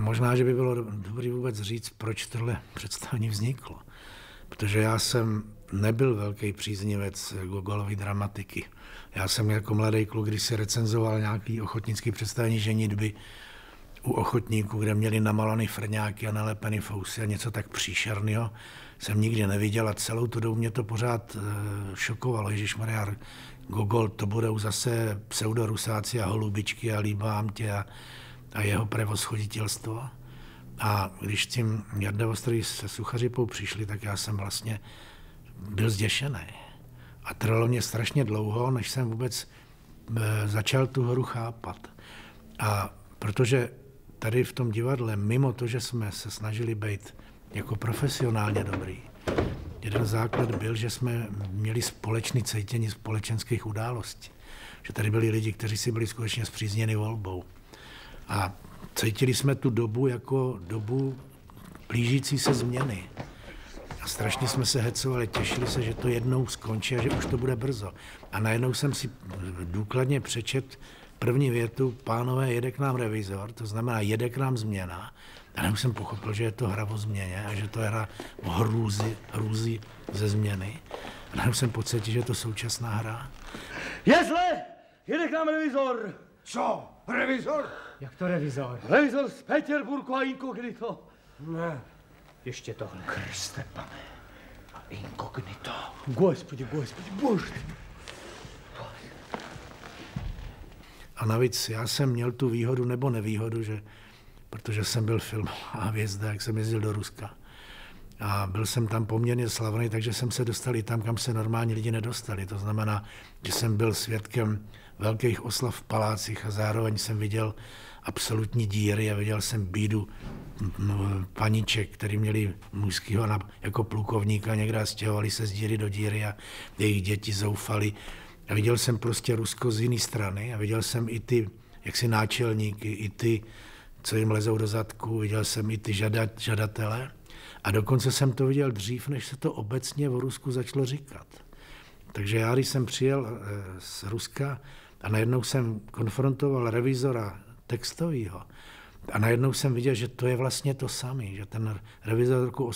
Možná, že by bylo dobré vůbec říct, proč tohle představení vzniklo. Protože já jsem nebyl velký příznivec Gogolovy dramatiky. Já jsem jako mladý kluk, když si recenzoval nějaký ochotnický představení ženitby u ochotníků, kde měli namalovaný frňáky a nalepený fousy a něco tak příšerného, jsem nikdy neviděl a celou tu dobu mě to pořád šokovalo. Ježišmarja, Gogol, to budou zase pseudorusáci a holubičky a líbám tě a jeho prevozchoditelstvo. A když tím Jarda Ostrý se Suchařipou přišli, tak já jsem vlastně byl zděšený. A trvalo mě strašně dlouho, než jsem vůbec začal tu hru chápat. A protože tady v tom divadle, mimo to, že jsme se snažili být jako profesionálně dobrý, jeden základ byl, že jsme měli společné cítění společenských událostí. Že tady byli lidi, kteří si byli skutečně spřízněni volbou. A cítili jsme tu dobu jako dobu blížící se změny. A strašně jsme se hecovali, těšili se, že to jednou skončí a že už to bude brzo. A najednou jsem si důkladně přečet první větu, pánové, jede k nám revizor, to znamená, jede k nám změna. A najednou jsem pochopil, že je to hra o změně a že to je hra o hrůzy ze změny. A najednou jsem pocítil, že je to současná hra. Jezle! Jede k nám revizor! Co? Revizor? Jak to revizor? Revizor z Petěrburku a inkognito. Ne. Ještě tohle. Kriste, pane. A inkognito. Господи, bože. A navíc já jsem měl tu výhodu nebo nevýhodu, že, protože jsem byl filmová hvězda, jak jsem jezdil do Ruska. A byl jsem tam poměrně slavný, takže jsem se dostal i tam, kam se normální lidi nedostali. To znamená, že jsem byl svědkem velkých oslav v palácích a zároveň jsem viděl absolutní díry a viděl jsem bídu paniček, který měli mužskýho jako plukovníka, někde stěhovali se z díry do díry a jejich děti zoufali. A viděl jsem prostě Rusko z jiné strany a viděl jsem i ty jaksi náčelníky, i ty, co jim lezou do zadku, viděl jsem i ty žadatele. A dokonce jsem to viděl dřív, než se to obecně v Rusku začalo říkat. Takže já, když jsem přijel z Ruska a najednou jsem konfrontoval revizora textového a najednou jsem viděl, že to je vlastně to samé, že ten revizor roku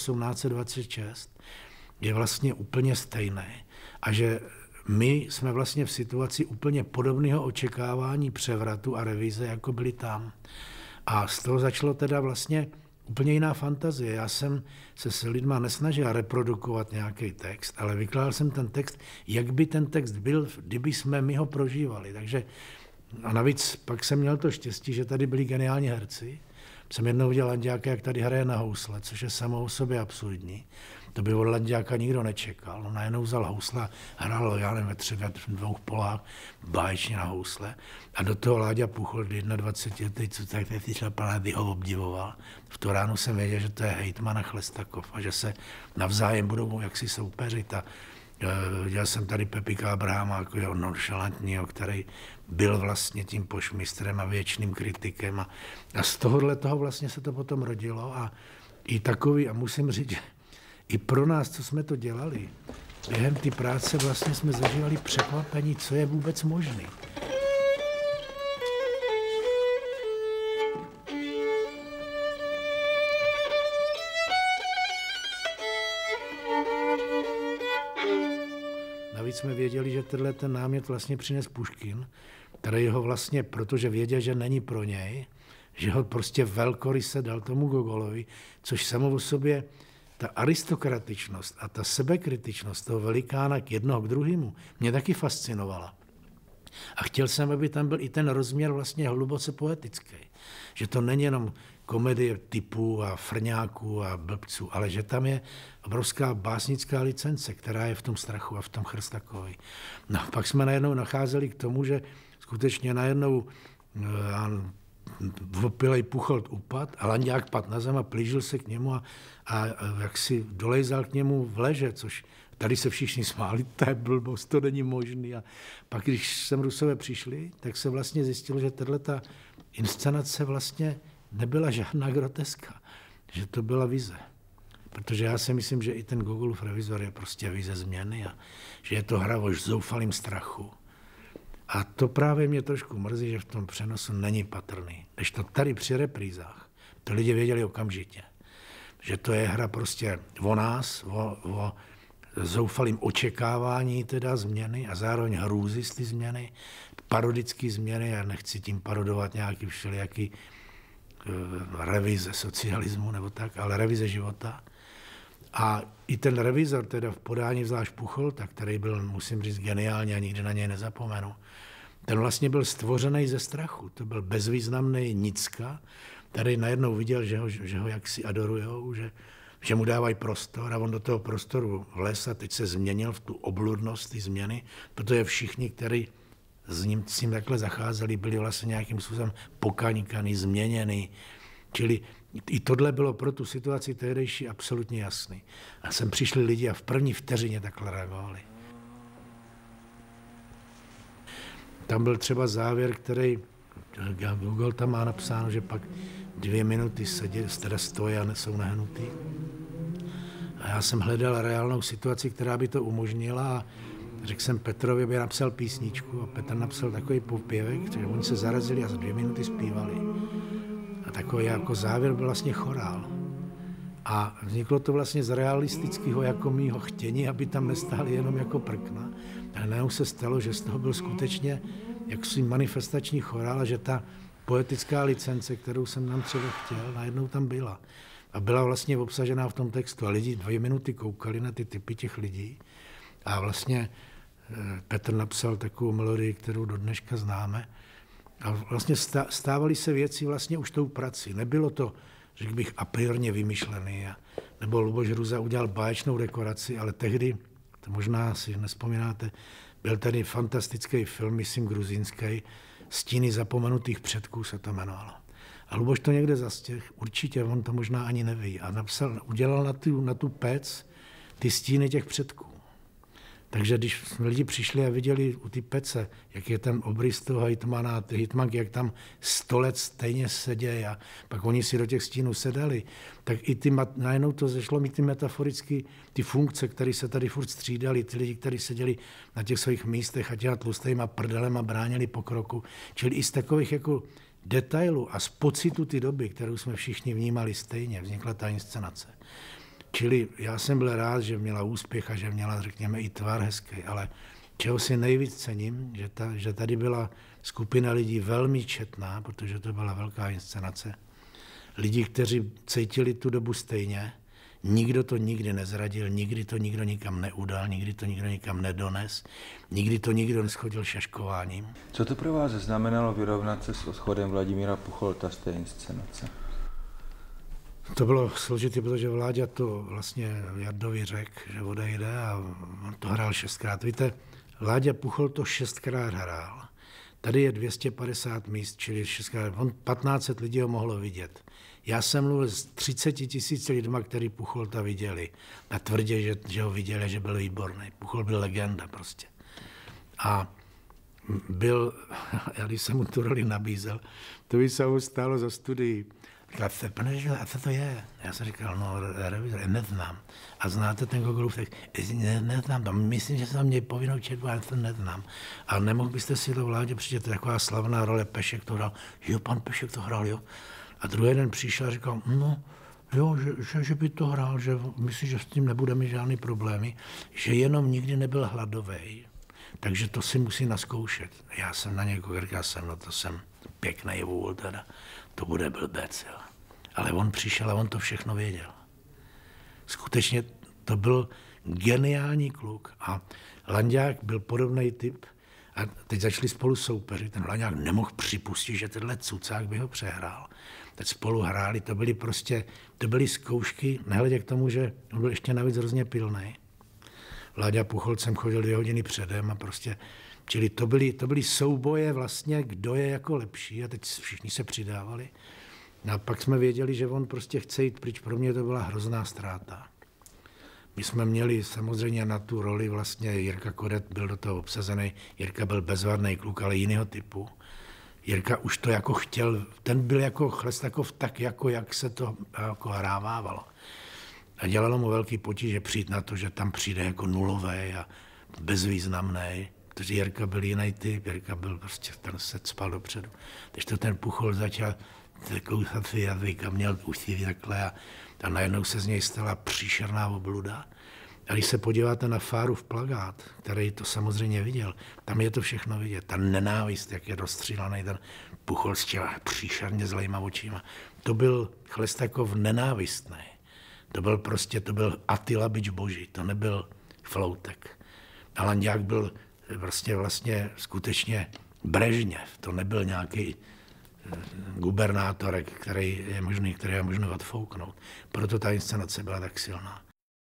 1826 je vlastně úplně stejný a že my jsme vlastně v situaci úplně podobného očekávání převratu a revize, jako byli tam. A z toho začalo teda vlastně úplně jiná fantazie. Já jsem se s lidma nesnažil reprodukovat nějaký text, ale vykládal jsem ten text, jak by ten text byl, kdyby jsme my ho prožívali. Takže a navíc pak jsem měl to štěstí, že tady byli geniální herci. Jsem jednou viděl Lanďáka, jak tady hraje na housle, což je samo o sobě absurdní. To by od Lanďáka nikdo nečekal. On najednou vzal housle, hrál, já nevím, ve dvou polách, báječně na housle. A do toho Láďa Puchl, 21 letý, co tak ty šlapanáty ho obdivoval. V tu ránu jsem věděl, že to je hejtman a Chlestakov a že se navzájem budou jaksi soupeřit. A viděl jsem tady Pepika Abrahama, jako jeho nonšalantního, který byl vlastně tím pošmistrem a věčným kritikem. A z tohohle toho vlastně se to potom rodilo. A i takový, a musím říct, že i pro nás, co jsme to dělali, během té práce vlastně jsme zažívali překvapení, co je vůbec možné. Navíc jsme věděli, že tenhle ten námět vlastně přines Puškin, který ho vlastně, protože věděl, že není pro něj, že ho prostě velkoryse dal tomu Gogolovi, což samo o sobě ta aristokratičnost a ta sebekritičnost toho velikána k jednoho k druhému mě taky fascinovala. A chtěl jsem, aby tam byl i ten rozměr vlastně hluboce poetický. Že to není jenom komedie typů a frňáků a blbců, ale že tam je obrovská básnická licence, která je v tom Strachu a v tom Chrstakovi. No pak jsme najednou nacházeli k tomu, že skutečně najednou opilej Pucholt upad a Lanďák padl na zem a plížil se k němu a jak si dolejzal k němu v leže, což tady se všichni smáli, to je blbost, to není možný. A pak, když sem Rusové přišli, tak se vlastně zjistilo, že tato inscenace vlastně nebyla žádná groteska, že to byla vize. Protože já si myslím, že i ten Gogolův revizor je prostě vize změny a že je to hra o zoufalým strachu. A to právě mě trošku mrzí, že v tom přenosu není patrný. Když to tady při reprízách To lidi věděli okamžitě. Že to je hra prostě o nás, o zoufalým očekávání teda změny a zároveň hrůzy z ty změny, parodické změny, já nechci tím parodovat nějaký všelijaký revize socialismu nebo tak, ale revize života. A i ten revizor teda v podání zvlášť Pucholta, který byl, musím říct, geniální a nikdy na něj nezapomenu, ten vlastně byl stvořený ze strachu. To byl bezvýznamný nicka, který najednou viděl, že ho jaksi adorujou, že mu dávají prostor a on do toho prostoru vlez a teď se změnil v tu obludnost ty změny, protože všichni, kteří s ním takhle zacházeli, byli vlastně nějakým způsobem pokanikaný, změněný. Čili i tohle bylo pro tu situaci tehdejší absolutně jasný. A sem přišli lidi a v první vteřině takhle reagovali. Tam byl třeba závěr, který Google tam má napsáno, že pak 2 minuty stojí a jsou nehnutý. A já jsem hledal reálnou situaci, která by to umožnila a řekl jsem Petrovi, aby napsal písničku a Petr napsal takový popěvek, že oni se zarazili a za 2 minuty zpívali. A takový jako závěr byl vlastně chorál. A vzniklo to vlastně z realistického jako mýho chtění, aby tam nestáli jenom jako prkna. A najednou se stalo, že z toho byl skutečně jaksi manifestační chorál a že ta poetická licence, kterou jsem nám třeba chtěl, najednou tam byla. A byla vlastně obsažená v tom textu. A lidi 2 minuty koukali na ty typy těch lidí. A vlastně Petr napsal takovou melodii, kterou do dneška známe. A vlastně stávaly se věci vlastně už tou prací. Nebylo to, řekl bych, a priorně vymyšlený. Nebo Luboš Hruza udělal báječnou dekoraci, ale tehdy, to možná si nespomínáte, byl tady fantastický film, myslím gruzínský, Stíny zapomenutých předků se to jmenovalo. A Luboš to někde zastěh, určitě on to možná ani neví. A udělal na tu pec ty stíny těch předků. Takže když lidi přišli a viděli u té pece, jak je ten obrys toho hejtmana, ty hejtmanky, jak tam 100 let stejně sedějí a pak oni si do těch stínů sedali, tak i najednou to zešlo mi ty metaforicky, ty funkce, které se tady furt střídali, ty lidi, kteří seděli na těch svých místech a těma tlustejma prdelema bránili pokroku. Čili i z takových jako detailů a z pocitu ty doby, kterou jsme všichni vnímali stejně, vznikla ta inscenace. Čili já jsem byl rád, že měla úspěch a že měla, řekněme, i tvar hezký, ale čeho si nejvíc cením, že tady byla skupina lidí velmi četná, protože to byla velká inscenace. Lidi, kteří cítili tu dobu stejně, nikdo to nikdy nezradil, nikdy to nikdo nikam neudal, nikdy to nikdo nikam nedones, nikdy to nikdo neschodil šaškováním. Co to pro vás znamenalo vyrovnat se s odchodem Vladimíra Pucholta z té inscenace? To bylo složité, protože Vláďa to vlastně Jardovi řekl, že odejde a on to hrál 6krát. Víte, Láďa Pucholt to 6krát hrál. Tady je 250 míst, čili 6krát. On 1500 lidí ho mohlo vidět. Já jsem mluvil s 30 000 lidma, kteří Pucholta viděli. A tvrdě, že ho viděli, že byl výborný. Pucholt byl legenda prostě. A byl, já když jsem mu tu roli nabízel, to by se mu stálo za studii. Říkal, a co to je? Já jsem říkal, no, revizor, neznám. A znáte ten Gogolův text? Neznám to. Myslím, že jsem měl povinnou četbu, ale to neznám. A nemohl byste si to Vládě přijít, to je taková slavná role, Pešek to hrál. Jo, pan Pešek to hrál, jo. A druhý den přišel a říkal, no, jo, že by to hrál, že myslím, že s tím nebude mít žádný problémy, že jenom nikdy nebyl hladovej. Takže to si musí naskoušet. Já jsem na něj říkal, no to jsem pěknej vůl teda. To bude blbec, jo. Ale on přišel a on to všechno věděl. Skutečně to byl geniální kluk. A Landák byl podobný typ. A teď začali spolu soupeřit. Ten Landák nemohl připustit, že tenhle cucák by ho přehrál. Teď spolu hráli, to byly zkoušky, nehledě k tomu, že on byl ještě navíc hrozně pilnej. Láďa Pucholt jsem chodil 2 hodiny předem a prostě, čili to byly souboje vlastně, kdo je jako lepší a teď všichni se přidávali. No a pak jsme věděli, že on prostě chce jít pryč. Pro mě to byla hrozná ztráta. My jsme měli samozřejmě na tu roli vlastně, Jirka Kodet byl do toho obsazený, Jirka byl bezvadný kluk, ale jiného typu. Jirka už to jako chtěl, ten byl jako Chlestakov tak, jako jak se to jako hrávávalo. A dělalo mu velký potíže přijít na to, že tam přijde jako nulový a bezvýznamný, protože Jirka byl jiný typ, Jirka byl prostě, ten se cpal dopředu. Když to ten Puchol začal kousatý jazyk a měl usí takhle a najednou se z něj stala příšerná obluda. A když se podíváte na Fárův plakát, který to samozřejmě viděl, tam je to všechno vidět. Ta nenávist, jak je rozstřílený ten Puchol s těma příšerně zlejma očima. To byl Chlestakov nenávistný. To byl Attila bič boží, to nebyl Floutek. A Lanďák byl vlastně skutečně Brežněv, to nebyl nějaký gubernátor, který je možno odfouknout. Proto ta inscenace byla tak silná.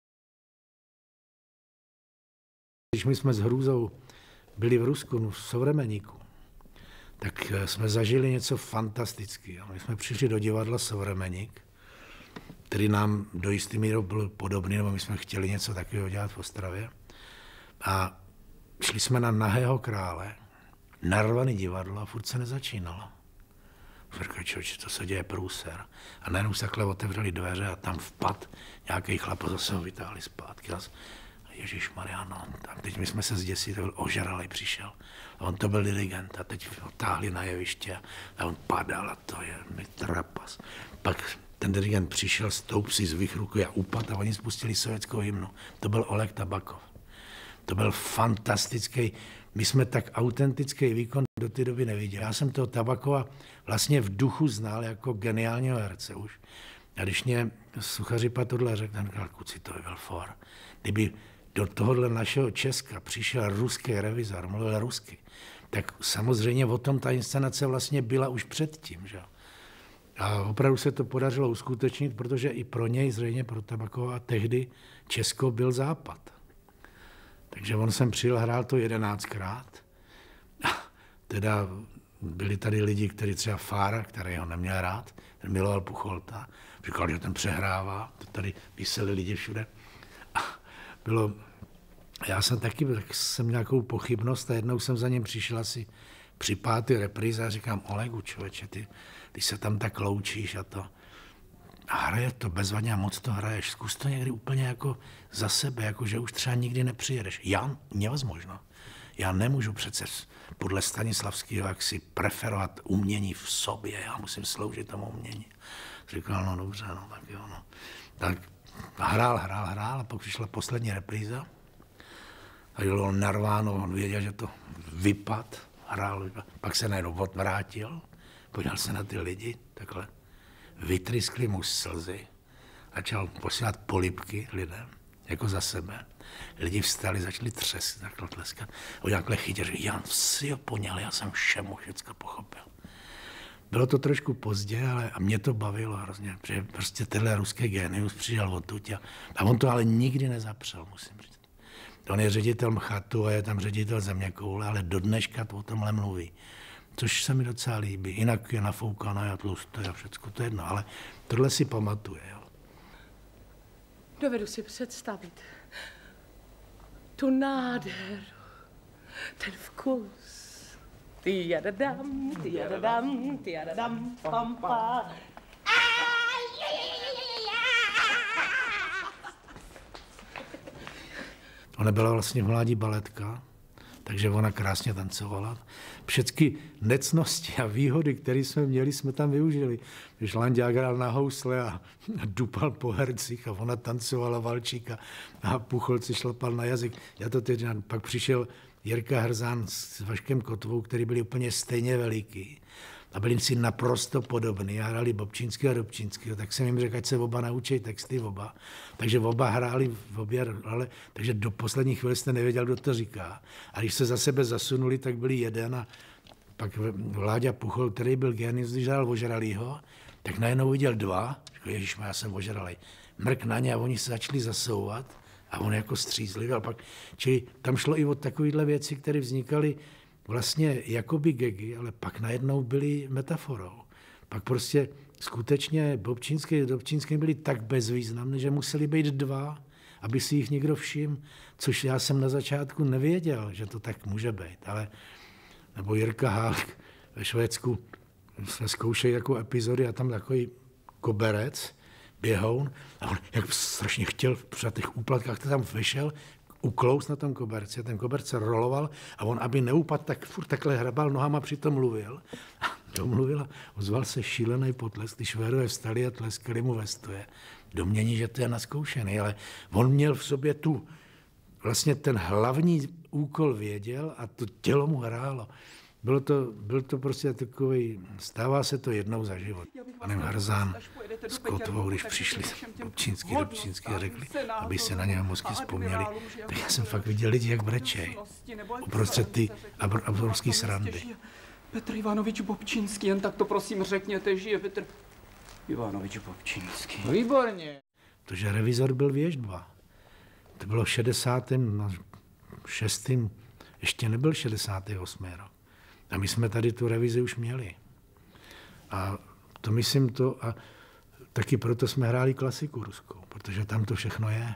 Když my jsme s Hrůzou byli v Rusku, v Sovremeníku, tak jsme zažili něco fantastického. My jsme přišli do divadla Sovremeník, který nám do jistý míry byl podobný, nebo my jsme chtěli něco takového dělat v Ostravě. A šli jsme na Nahého krále, narvaný divadlo a furt se nezačínalo. Říkali, člověče, to se děje průser. A najednou se takhle otevřeli dveře a tam vpad nějaký chlap, zase ho vytáhli zpátky. Ježišmarja, no, a teď my jsme se zděsili, to byl ožralej přišel. A on to byl dirigent a teď ho táhli na jeviště a on padal a to je mi trapas. Pak ten dirigent přišel, stoup si z ruky a upadl a oni spustili sovětskou hymnu. To byl Oleg Tabakov. To byl fantastický, my jsme tak autentický výkon do té doby neviděli. Já jsem toho Tabakova vlastně v duchu znal jako geniálního herce už. A když mě Suchařipa tohle řekl, ten říkal, kuci, to by byl for. Kdyby do tohohle našeho Česka přišel ruský revizor, mluvil rusky, tak samozřejmě o tom ta inscenace vlastně byla už předtím. Že? A opravdu se to podařilo uskutečnit, protože i pro něj, zřejmě pro Tabakova, tehdy Česko byl západ. Takže on sem přijel, hrál to 11krát. Teda byli tady lidi, kteří třeba Fára, který ho neměl rád, ten miloval Pucholta, říkal, že ten přehrává, to tady vyseli lidi všude. Já jsem taky jsem nějakou pochybnost a jednou jsem za ním přišel asi při 5. repríze a říkám, Olegu, člověče, ty se tam tak loučíš a to. A hraje to bezvadně a moc to hraješ. Zkus to někdy úplně jako za sebe, jako že už třeba nikdy nepřijedeš. Já nevzmožno. Já nemůžu přece podle Stanislavského jak si preferovat umění v sobě. Já musím sloužit tomu umění. Říkal, no dobře, no tak jo, no. Tak hrál a pak přišla poslední repríza. A bylo narváno, on věděl, že to vypad, hrál, pak se najednou odvrátil, podíval se na ty lidi, takhle. Vytryskli mu slzy, začal posílat polibky lidem, jako za sebe. Lidi vstali, začali třeskat, takhle tleskat. On takhle chytil, že Jan si ho poněl, já jsem všemu všecko pochopil. Bylo to trošku pozdě, ale a mě to bavilo hrozně, protože prostě tenhle ruský génius přišel odtud a on to ale nikdy nezapřel, musím říct. On je ředitel MCHATu a je tam ředitel Zeměkoule, ale do dneška to o tomhle mluví. Což se mi docela líbí. Jinak je nafoukaná a tlustá a všecko, to je jedno, ale tohle si pamatuje. Jo. Dovedu si představit tu nádheru, ten vkus. Ty jadadam, pampa. Ona byla vlastně v mládí baletka, takže ona krásně tancovala. Všechny necnosti a výhody, které jsme měli, jsme tam využili. Když Lanďák hrál na housle a dupal po hercích a ona tancovala valčíka a Puchol si šlapal na jazyk. Já to teď pak přišel Jirka Hrzán s Vaškem Kotvou, který byli úplně stejně veliký. A byli si naprosto podobní a hráli Bobčínský a Dobčínský, tak jsem jim řekl, ať se oba naučí texty oba. Takže oba hráli v obě role, takže do poslední chvíli jste nevěděl, kdo to říká. A když se za sebe zasunuli, tak byli jeden a pak Vláďa Puchol, který byl génius, když hrál ožralýho, tak najednou viděl dva, řekl, ježišma, já jsem ožralej. Mrk na ně a oni se začali zasouvat a on jako střízlivý. Čili tam šlo i o takovéhle věci, které vznikaly vlastně jakoby gegy, ale pak najednou byly metaforou. Pak prostě skutečně Bobčínský a Dobčínský byli tak bezvýznamné, že museli být dva, aby si jich někdo všiml, což já jsem na začátku nevěděl, že to tak může být. Ale nebo Jirka Hálek ve Švédsku jsme zkoušeli jako epizody a tam takový koberec, běhoun, a on jak strašně chtěl při těch úplatkách, to tam vyšel, uklous na tom koberci, ten koberce roloval a on, aby neupadl, tak furt takhle hrabal nohama, přitom mluvil. domluvila, ozval se šílený potlesk, když Švédové vstali a tleskali mu ve stoje. Domění, že to je naskoušený, ale on měl v sobě vlastně ten hlavní úkol věděl a to tělo mu hrálo. Byl to prostě takový, stává se to jednou za život. Panem Harzán s Kotvou, když přišli Dobčínský a řekli, aby se na něho mozky vzpomněli, tak já jsem fakt viděl lidi, jak brečej. Uprostřed ty obrovský srandy. Petr Ivanovič Bobčínský, jen tak to prosím řekněte, žije Petr Ivanovič Bobčínský. Výborně. Protože Revizor byl věštba. To bylo v 66. Ještě nebyl 68. rok. A my jsme tady tu revizi už měli. A to myslím to, a taky proto jsme hráli klasiku ruskou, protože tam to všechno je.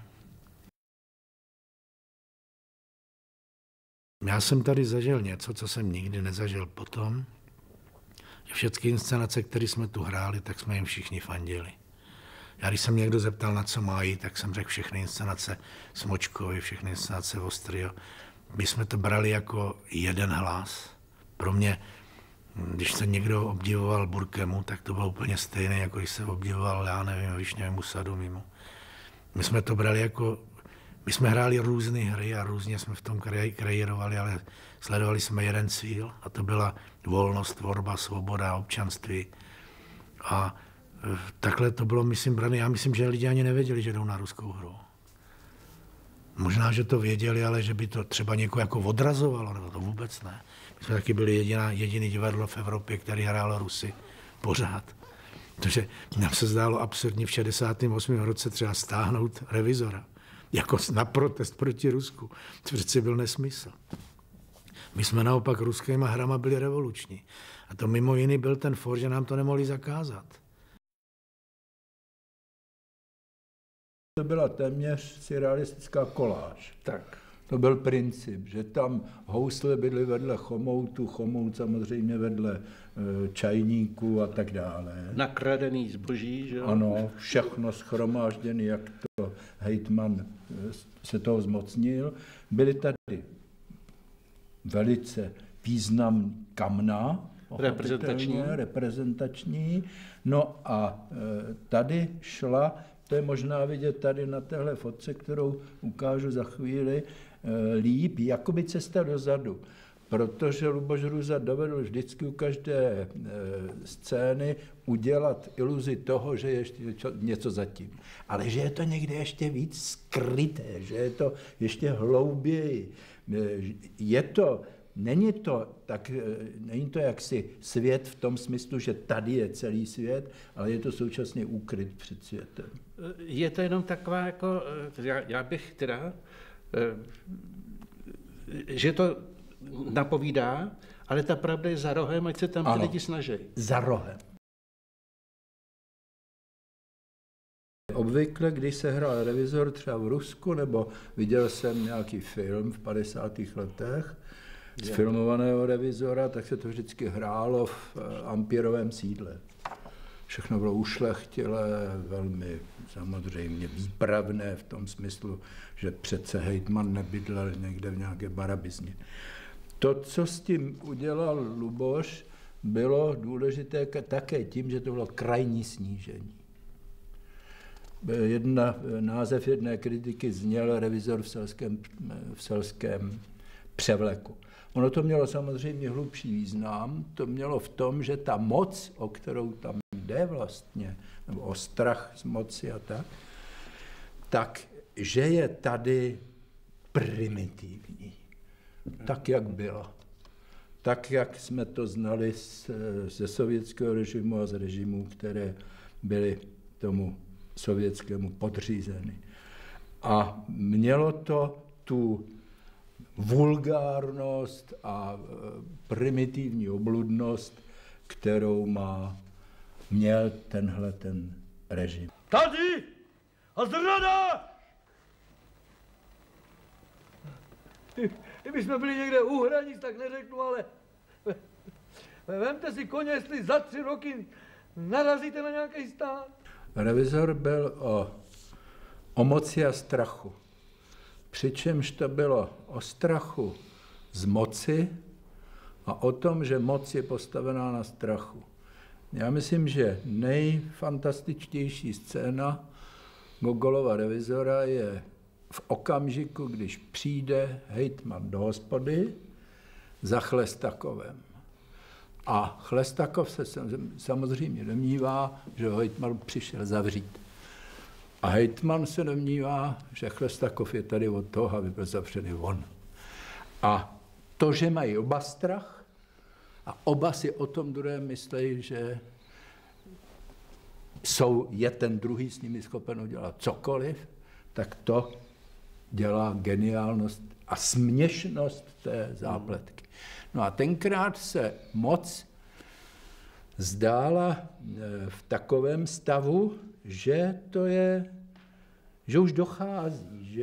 Já jsem tady zažil něco, co jsem nikdy nezažil potom. Všechny inscenace, které jsme tu hráli, tak jsme jim všichni fandili. Já když jsem někdo zeptal, na co mají, tak jsem řekl všechny inscenace Smočkovi, všechny inscenace Ostrio. My jsme to brali jako jeden hlas. Pro mě, když se někdo obdivoval Burkemu, tak to bylo úplně stejné, jako když se obdivoval, já nevím, Višňovému sadu mimo. My jsme to brali jako, my jsme hráli různé hry a různě jsme v tom kreírovali, ale sledovali jsme jeden cíl a to byla volnost, tvorba, svoboda, občanství. A takhle to bylo, myslím, brané. Já myslím, že lidi ani nevěděli, že jdou na ruskou hru. Možná, že to věděli, ale že by to třeba někoho jako odrazovalo, nebo to vůbec ne. My jsme taky byli jediný divadlo v Evropě, který hrálo Rusy pořád. Protože nám se zdálo absurdní v 68. roce třeba stáhnout Revizora. Jako na protest proti Rusku. To přece byl nesmysl. My jsme naopak ruskýma hrama byli revoluční. A to mimo jiný byl ten for, že nám to nemohli zakázat. To byla téměř surrealistická koláž. Tak. To byl princip, že tam housle byly vedle chomoutu, chomout samozřejmě vedle čajníků a tak dále. Nakradený zboží, že jo? Ano, všechno shromážděné, jak to hejtman se toho zmocnil. Byly tady velice významný kamna, reprezentační. No a tady šla, to je možná vidět tady na téhle fotce, kterou ukážu za chvíli, líp, jakoby cesta dozadu. Protože Luboš Hruza dovedl vždycky u každé scény udělat iluzi toho, že je ještě něco zatím. Ale že je to někde ještě víc skryté, že je to ještě hlouběji. Není to jaksi svět v tom smyslu, že tady je celý svět, ale je to současně úkryt před světem. Je to jenom taková jako, já bych teda, že to napovídá, ale ta pravda je za rohem, ať se tam ty lidi snaží. Za rohem. Obvykle, když se hrál Revizor třeba v Rusku, nebo viděl jsem nějaký film v 50. letech, z filmovaného Revizora, tak se to vždycky hrálo v Ampírovém sídle. Všechno bylo ušlechtilé, velmi samozřejmě výpravné v tom smyslu, že přece hejtman nebydlel někde v nějaké barabizně. To, co s tím udělal Luboš, bylo důležité také tím, že to bylo krajní snížení. Název jedné kritiky zněl Revizor v selském převleku. Ono to mělo samozřejmě hlubší význam, to mělo v tom, že ta moc, o kterou tam jde vlastně, nebo o strach z moci a tak, že je tady primitivní, tak, jak byla. Tak, jak jsme to znali ze sovětského režimu a z režimů, které byly tomu sovětskému podřízeny. A mělo to tu vulgárnost a primitivní obludnost, kterou měl ten režim. Tady! A zrada! Kdyby jsme byli někde u hranic, tak neřeknu, ale vemte si koně, jestli za 3 roky narazíte na nějaký stát. Revizor byl o moci a strachu. Přičemž to bylo o strachu z moci a o tom, že moc je postavená na strachu. Já myslím, že nejfantastičtější scéna Gogolova Revizora je v okamžiku, když přijde hejtman do hospody za Chlestakovem. A Chlestakov se samozřejmě domnívá, že hejtman přišel zavřít. A hejtman se domnívá, že Chlestakov je tady od toho, aby byl zavřený on. A to, že mají oba strach a oba si o tom druhém myslejí, že je ten druhý s nimi schopen udělat cokoliv, tak to dělá geniálnost a směšnost té zápletky. No a tenkrát se moc zdála v takovém stavu, že už dochází,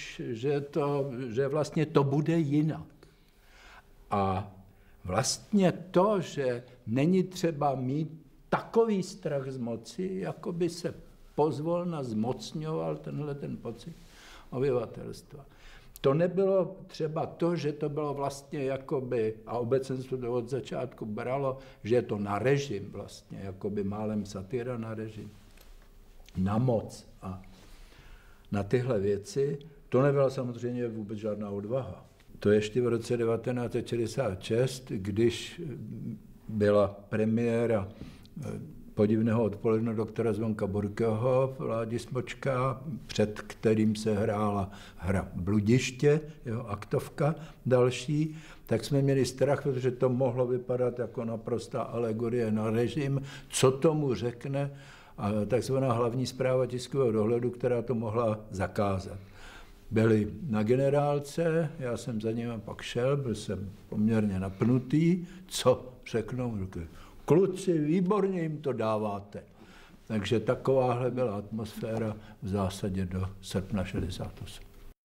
že vlastně to bude jinak. A vlastně to, že není třeba mít takový strach z moci, jako by se pozvolna zmocňoval ten pocit obyvatelstva. To nebylo třeba to, že to bylo vlastně jakoby, a obecenstvo to od začátku bralo, že je to na režim vlastně, jakoby málem satyra na režim, na moc a na tyhle věci. To nebyla samozřejmě vůbec žádná odvaha. To ještě v roce 1966, když byla premiéra Podivného odpoledne doktora Zvonka Burkeho v Ládi Smočka, před kterým se hrála hra Bludiště, jeho aktovka další, tak jsme měli strach, protože to mohlo vypadat jako naprostá alegorie na režim, co tomu řekne takzvaná hlavní správa tiskového dohledu, která to mohla zakázat. Byli na generálce, já jsem za nimi pak šel, byl jsem poměrně napnutý, co řeknou, kluci, výborně jim to dáváte. Takže takováhle byla atmosféra v zásadě do srpna 68.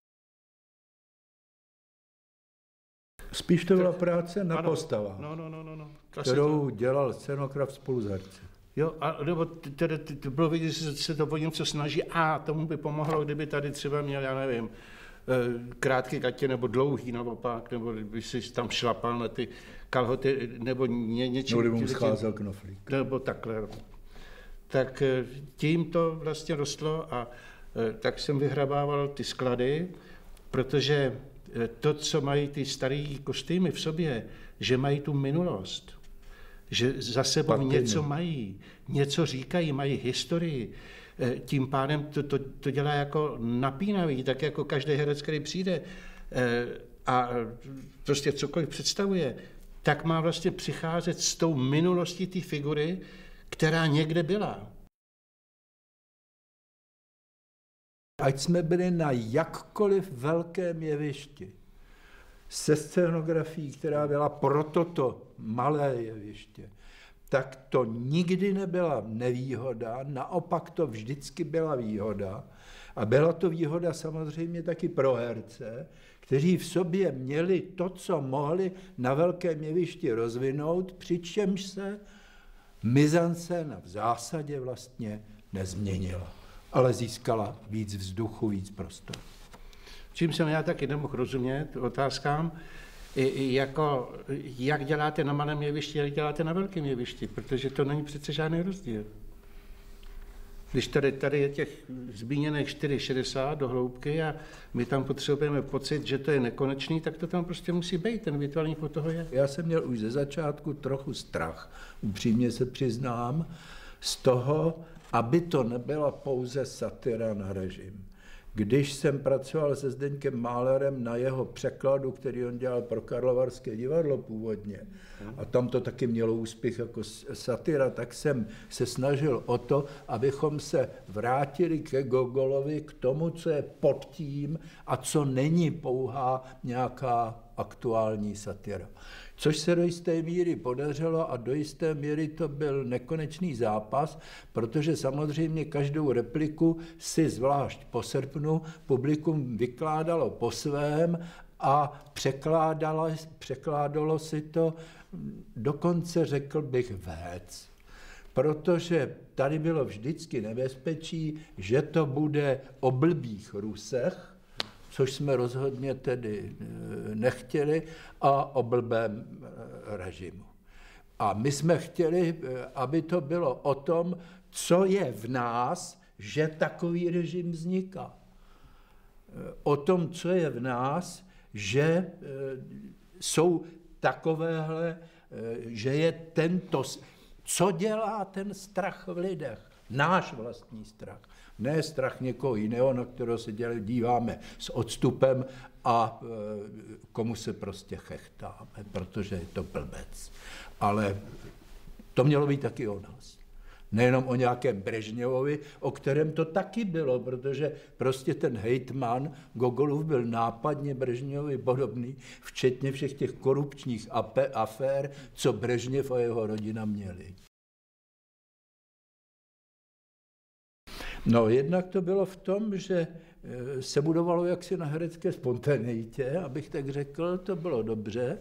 Spíš to byla práce na postavách, kterou dělal scenograf spolu s herci. Jo, a nebo to bylo vidět, že se to o něco snaží a tomu by pomohlo, kdyby tady třeba měl, já nevím, krátké gatě nebo dlouhý naopak, nebo by si tam šlapal na ty kalhoty, nebo něčím. Nebo kdyby mu scházel knoflík. Nebo takhle. Tak tím to vlastně rostlo a tak jsem vyhrabával ty sklady, protože to, co mají ty staré kostýmy v sobě, že mají tu minulost, že za sebou něco mají, něco říkají, mají historii, tím pádem to dělá jako napínavý, tak jako každý herec, který přijde a prostě cokoliv představuje, tak má vlastně přicházet s tou minulostí té figury, která někde byla. Ať jsme byli na jakkoliv velkém jevišti, se scénografií, která byla pro toto malé jeviště, tak to nikdy nebyla nevýhoda, naopak to vždycky byla výhoda. A byla to výhoda samozřejmě taky pro herce, kteří v sobě měli to, co mohli na velkém jevišti rozvinout, přičemž se mizanscéna v zásadě vlastně nezměnila, ale získala víc vzduchu, víc prostoru. Čím jsem já taky nemohl rozumět otázkám, jak děláte na malém jevišti, jak děláte na velkém jevišti, protože to není přece žádný rozdíl. Když tady je těch zmíněných 4,60 do hloubky a my tam potřebujeme pocit, že to je nekonečný, tak to tam prostě musí být, ten virtuálník od toho je. Já jsem měl už ze začátku trochu strach, upřímně se přiznám, z toho, aby to nebyla pouze satyra na režim. Když jsem pracoval se Zdeňkem Málerem na jeho překladu, který on dělal pro Karlovarské divadlo původně, a tam to taky mělo úspěch jako satyra, tak jsem se snažil o to, abychom se vrátili ke Gogolovi, k tomu, co je pod tím a co není pouhá nějaká aktuální satyra. Což se do jisté míry podařilo a do jisté míry to byl nekonečný zápas, protože samozřejmě každou repliku si zvlášť po srpnu publikum vykládalo po svém a překládalo si to, dokonce řekl bych vec. Protože tady bylo vždycky nebezpečí, že to bude o blbých Rusech, což jsme rozhodně tedy nechtěli, a o blbém režimu. A my jsme chtěli, aby to bylo o tom, co je v nás, že takový režim vzniká. O tom, co je v nás, že jsou takovéhle, že je tento, co dělá ten strach v lidech, náš vlastní strach, ne strach někoho jiného, na kterého se díváme s odstupem a komu se prostě chechtáme, protože je to blbec. Ale to mělo být taky o nás. Nejenom o nějakém Brežněvovi, o kterém to taky bylo, protože prostě ten hejtman Gogolův byl nápadně Brežněvovi podobný, včetně všech těch korupčních afér, co Brežněv a jeho rodina měli. No, jednak to bylo v tom, že se budovalo jaksi na herecké spontaneitě, abych tak řekl, to bylo dobře,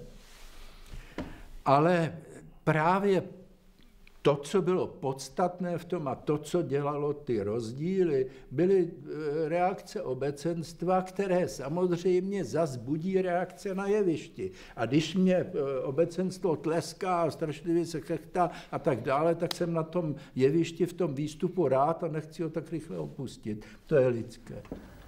ale právě to, co bylo podstatné v tom a to, co dělalo ty rozdíly, byly reakce obecenstva, které samozřejmě zas budí reakce na jevišti. A když mě obecenstvo tleská a strašlivě se chechtá a tak dále, tak jsem na tom jevišti v tom výstupu rád a nechci ho tak rychle opustit. To je lidské.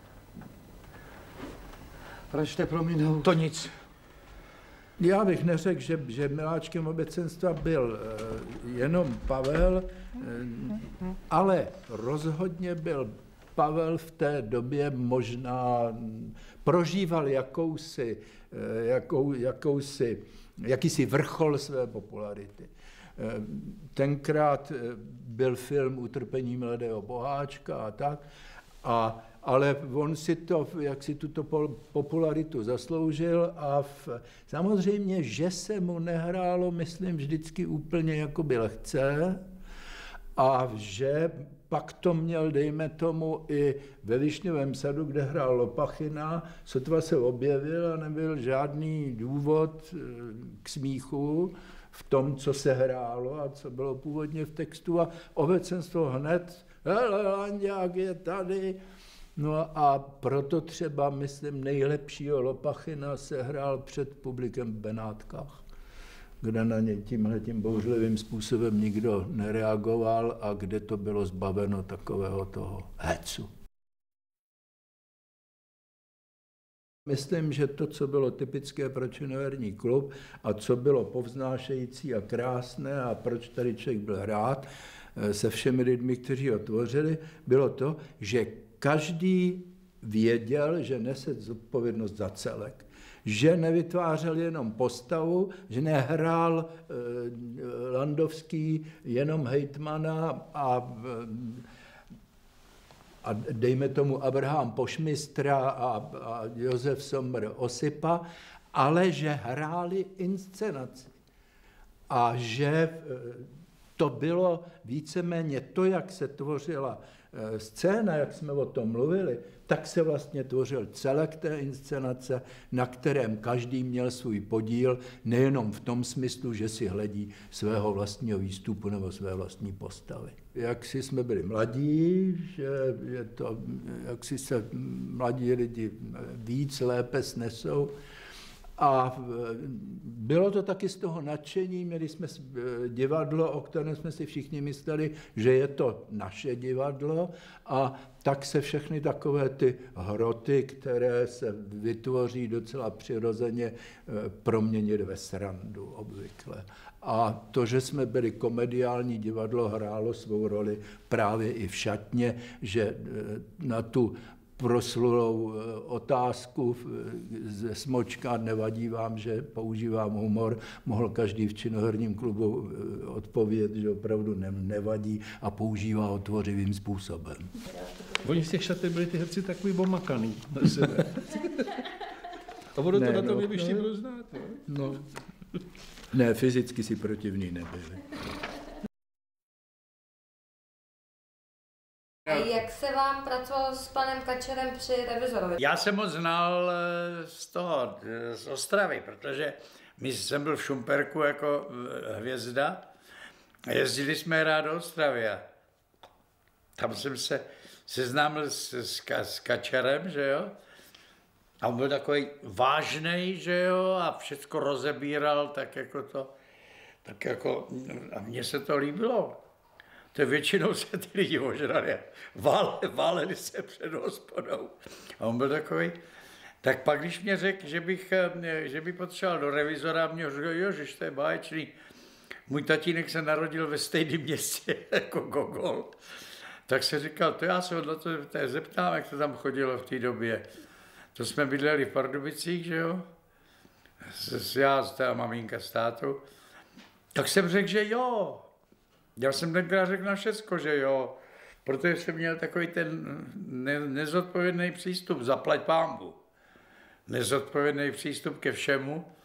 Proč jste prominul? To nic. Já bych neřekl, že miláčkem obecenstva byl jenom Pavel, ale rozhodně byl Pavel v té době možná prožíval jakýsi vrchol své popularity. Tenkrát byl film Utrpení mladého boháčka a tak, ale on si to, jak si tuto popularitu zasloužil a samozřejmě, že se mu nehrálo, myslím, vždycky úplně jakoby lehce a že pak to měl, dejme tomu, i ve Višňovém sadu, kde hrál Lopachina, sotva se objevil a nebyl žádný důvod k smíchu v tom, co se hrálo a co bylo původně v textu a obecenstvo hned, hele, Lanďák je tady. No a proto třeba, myslím, nejlepšího Lopachina se hrál před publikem v Benátkách, kde na ně tímhletím bouřlivým způsobem nikdo nereagoval a kde to bylo zbaveno takového toho hecu. Myslím, že to, co bylo typické pro Činoherní klub a co bylo povznášející a krásné a proč tady člověk byl rád se všemi lidmi, kteří ho tvořili, bylo to, že každý věděl, že nese zodpovědnost za celek. Že nevytvářel jenom postavu, že nehrál Landovský jenom hejtmana a dejme tomu Abraham Pošmistra a Josef Sommer Osipa, ale že hráli inscenaci. A že to bylo víceméně to, jak se tvořila scéna, jak jsme o tom mluvili, tak se vlastně tvořil celek té inscenace, na kterém každý měl svůj podíl, nejenom v tom smyslu, že si hledí svého vlastního výstupu nebo své vlastní postavy. Jak si jsme byli mladí, že je to, jak si se mladí lidi víc, lépe snesou, a bylo to taky z toho nadšení, měli jsme divadlo, o kterém jsme si všichni mysleli, že je to naše divadlo a tak se všechny takové ty hroty, které se vytvoří docela přirozeně, proměnily ve srandu obvykle. A to, že jsme byli komediální divadlo, hrálo svou roli právě i v šatně, že na tu proslulou otázku ze Smočka, nevadí vám, že používám humor, mohl každý v Činoherním klubu odpovědět, že opravdu nevadí a používá ho tvořivým způsobem. Oni z těch šatek byli ty herci takový bomakaný na sebe. A ono to na tom jevišti bylo znát. No. Ne, fyzicky si protivní nebyli. Jak se vám pracovalo s panem Kačerem při Revizorovi? Já jsem ho znal z Ostravy, protože jsem byl v Šumperku jako hvězda a jezdili jsme rád do Ostravy. Tam jsem se seznámil s Kačerem, že jo? A on byl takový vážnej, že jo, a všecko rozebíral, tak jako, a mně se to líbilo. To většinou se ty lidi ožrali, váleli se před hospodou. A on byl takový. Tak pak, když mě řekl, že by potřeboval do revizora, mě řekl, jožiš, to je báječný. Můj tatínek se narodil ve stejném městě jako Gogol. Tak se říkal, to já se na to zeptám, jak to tam chodilo v té době. To jsme bydleli v Pardubicích, že jo? Já, ta maminka z tátou. Tak jsem řekl, že jo. Já jsem tenkrát řekl na všecko, že jo. Protože jsem měl takový ten nezodpovědný přístup, zaplať pánbu. Nezodpovědný přístup ke všemu.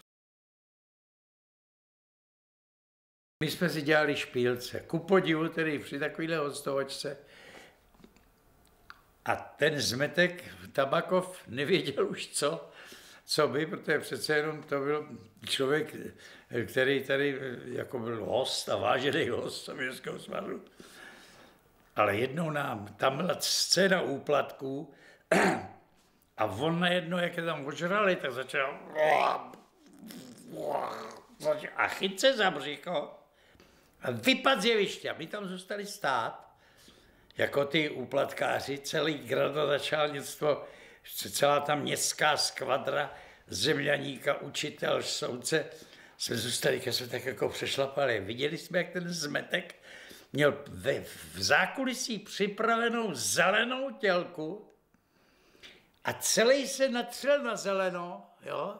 My jsme si dělali špílce. Ku podivu tedy při takovéhle hostovačce. A ten Zmetek Tabakov nevěděl už co by, protože přece jenom to byl člověk, který tady jako byl host a vážený host Sovětského svazu. Ale jednou tam byla scéna úplatků a on najednou, jak je tam ožrali, tak začal a chyt se za břicho a vypad z jeviště. My tam zůstali stát, jako ty úplatkáři, celý gradonačálnictvo, celá ta městská skvadra, zemljaníka, učitel, soudce, jsme zůstali, když jsme tak jako přešlapali. Viděli jsme, jak ten Zmetek měl v zákulisí připravenou zelenou tělku a celý se natřel na zeleno, jo.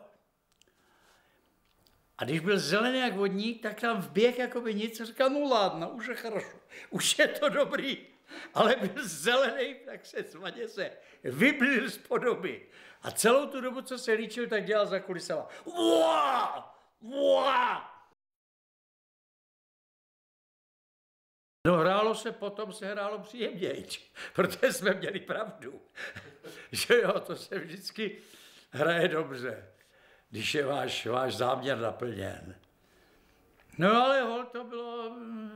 A když byl zelený jak vodník, tak tam vběh jako by nic a říkal, no ládno, už je хорошо, už je to dobrý. Ale byl zelený, tak se svaně se vyblil z podoby. A celou tu dobu, co se líčil, tak dělal za kulisama. No potom se hrálo příjemnější, protože jsme měli pravdu. Že jo, to se vždycky hraje dobře, když je váš záměr naplněn. No ale hol to bylo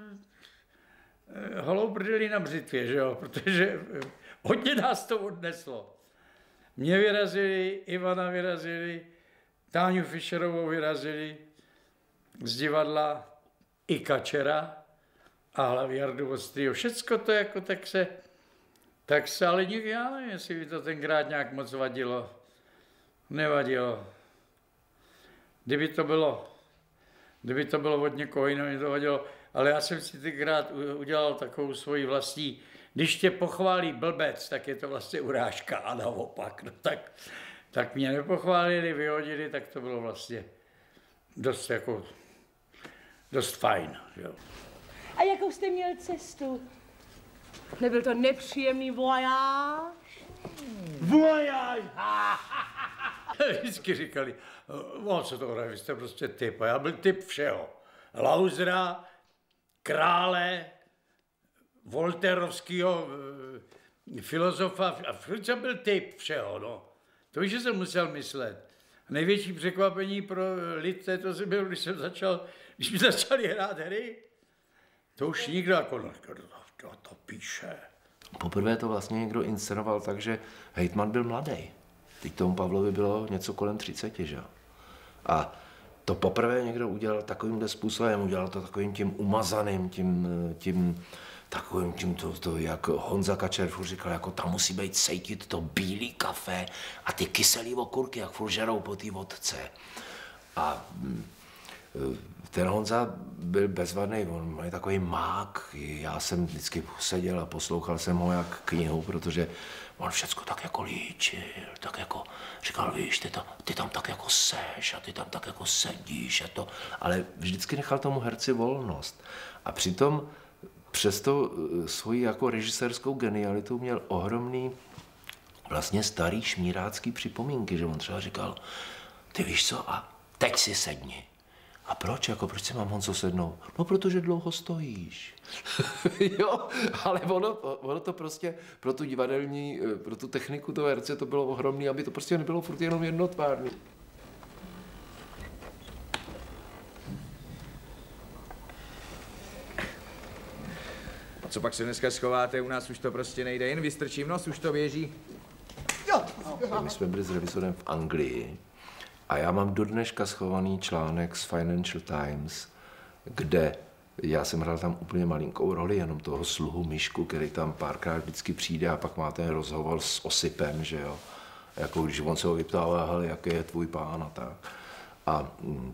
holou brdeli na břitvě, že jo, protože hodně nás to odneslo. Mě vyrazili, Ivana vyrazili, Táňu Fischerovou vyrazili z divadla i Kačera a hlavně Jardu Ostrýho. Všecko to jako tak se, ale já nevím, jestli by to tenkrát nějak moc vadilo. Nevadilo. Kdyby to bylo od někoho jiného, mě to vadilo. Ale já jsem si tenkrát udělal takovou svoji vlastní, když tě pochválí blbec, tak je to vlastně urážka a naopak. No tak mě nepochválili, vyhodili, tak to bylo vlastně dost fajn. Jo. A jakou jste měl cestu? Nebyl to nepříjemný vojáž? Vojáž! Vždycky říkali, co to hraje, vy jste prostě typ. A já byl typ všeho. Lausera, Krále, Volterovského filozofa, a furt jsem byl typ všeho, no. To víš, že jsem musel myslet. Největší překvapení pro lid této země bylo, když mi začali hrát hry. To už nikdo jako, to píše. Poprvé to vlastně někdo inscenoval tak, že hejtman byl mladý. Teď tomu Pavlovi bylo něco kolem 30, že jo. A to poprvé někdo udělal takovýmhle způsobem, udělal to takovým tím umazaným, to, jak Honza Kačer furt říkal, jako tam musí být sejtit to bílý kafe a ty kyselý okurky, jak furt žerou po té vodce. A ten Honza byl bezvadný, on byl takový mák. Já jsem vždycky seděl a poslouchal jsem ho jak knihu, protože on všecko tak jako líčil, tak jako říkal, víš, ty tam tak jako seš a ty tam tak jako sedíš a to, ale vždycky nechal tomu herci volnost. A přitom přes to svoji jako režisérskou genialitu měl ohromný vlastně starý šmírácký připomínky, že on třeba říkal, ty víš co, a teď si sedni. A proč? Proč si mám, Honzo, sednout? No, protože dlouho stojíš. Jo, ale ono to prostě pro tu divadelní, pro tu techniku toho herce to bylo ohromný, aby to prostě nebylo furt jenom jednotvárný. A co pak se dneska schováte? U nás už to prostě nejde, jen vystrčím nos, už to běží. My jsme byli s revizorem v Anglii a já mám do dneška schovaný článek z Financial Times, kde já jsem hrál tam úplně malinkou roli, jenom toho sluhu Myšku, který tam párkrát vždycky přijde a pak má ten rozhovor s Osipem, že jo. Jako když on se ho vyptává, hele, jaký je tvůj pán a tak. A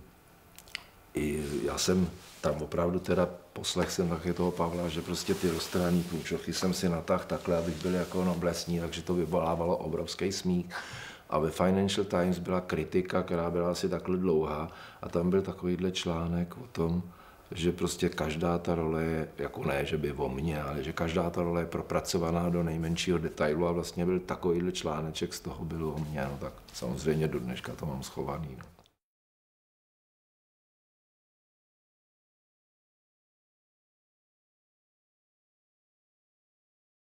já jsem tam opravdu teda poslech jsem taky toho Pavla, že prostě ty roztrhaný průčochy jsem si natáhl takhle, abych byl jako noblesní, takže to vyvolávalo obrovský smích. A ve Financial Times byla kritika, která byla asi takhle dlouhá a tam byl takovýhle článek o tom, že prostě každá ta role je, jako ne, že by o mně, ale že každá ta role je propracovaná do nejmenšího detailu a vlastně byl takovýhle článeček, z toho bylo o mně, no tak samozřejmě do dneška to mám schovaný. No.